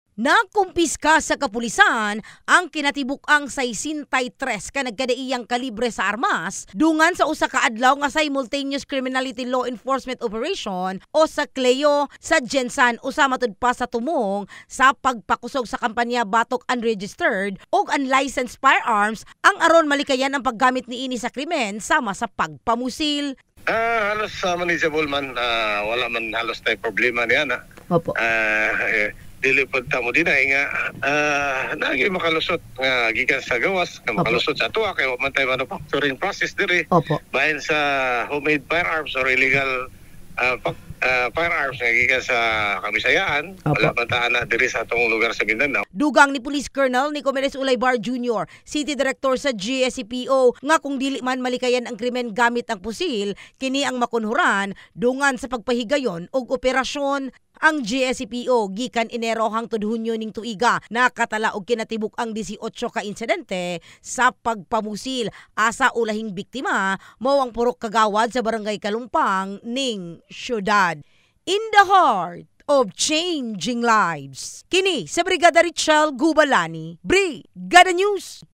Nakumpiska sa kapulisan ang kinatibuk-ang 63 ka nagkadaiyang kalibre sa armas dungan sa usa ka adlaw nga simultaneous criminality law enforcement operation o sa CLEO sa Jensan usa matud pa sa tumong sa pagpakusog sa kampanya batok unregistered o unlicensed firearms ang aron malikayan ang paggamit niini sa krimen sama sa pagpamusil. Halos manageable man, wala man halos tay problema niya na. Opo. Dili pod ta mo dinay nga nagi makalusot nga gikan sa gawas nga makalusot sa atuwa kay man tay manufacturing process diri bahin sa homemade firearms or illegal firearms nga gikan sa Kabisayaan. Wala man ta ana diri sa atong lugar sa Mindanao. Dugang ni Police Colonel Nicomedes Ulaybar Jr., City Director sa GSCPO nga kung dili man malikayan ang krimen gamit ang pusil, kini ang makunhuran dungan sa pagpahigayon og operasyon. Ang GSCPO gikan Enero hangtod Hunyo ning tuiga nakatala og kinatibuk ang 18 ka insidente sa pagpamusil asa ulahing biktima mao ang purok kagawad sa barangay Kalumpang ning syudad. In the heart of changing lives. Kini sa Brigada Richelle Gubalani, Brigada News.